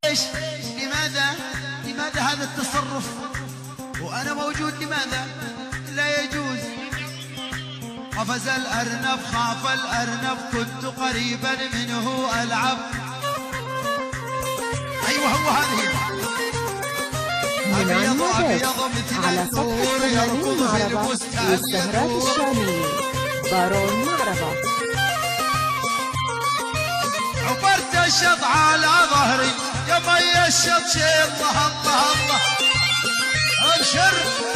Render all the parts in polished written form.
ليش؟ لماذا هذا التصرف وأنا موجود؟ لماذا لا يجوز؟ قفز الأرنب خاف الأرنب كنت قريبا منه ألعب. أيوة هو هذه أبيض أبيض مثل النور يركض في البستان والسهرات الشامية بارون معربة. عبرت الشط على ظهري يا مي الشط شي الله الله الله ابشر.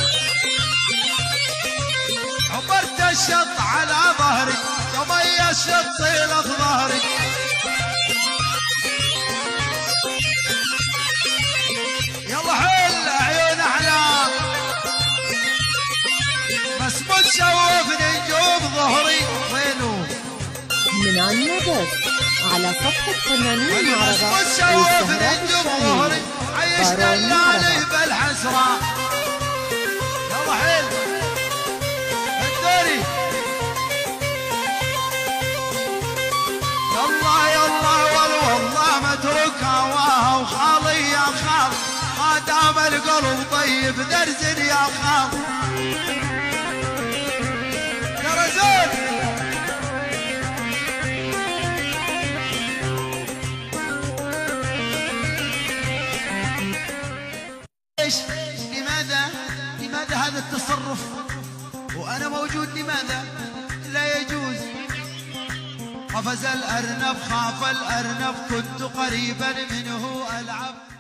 عبرت الشط على ظهري يا مي الشط طيلة ظهري. يلا حل عيون احلام بس متشوفني نجوم ظهري. وينو من عنا بس على صفحة فنانين معربة والسهرات الشامية عيشنا الليالي بالحسرة. يلا حيل الدوري يلا والله متروك هواها وخالي يا خال ما دام القلب طيب درزن يا خال يا رزول. ليش؟ لماذا هذا التصرف وأنا موجود؟ لماذا لا يجوز؟ قفز الأرنب خاف الأرنب كنت قريبا منه ألعب.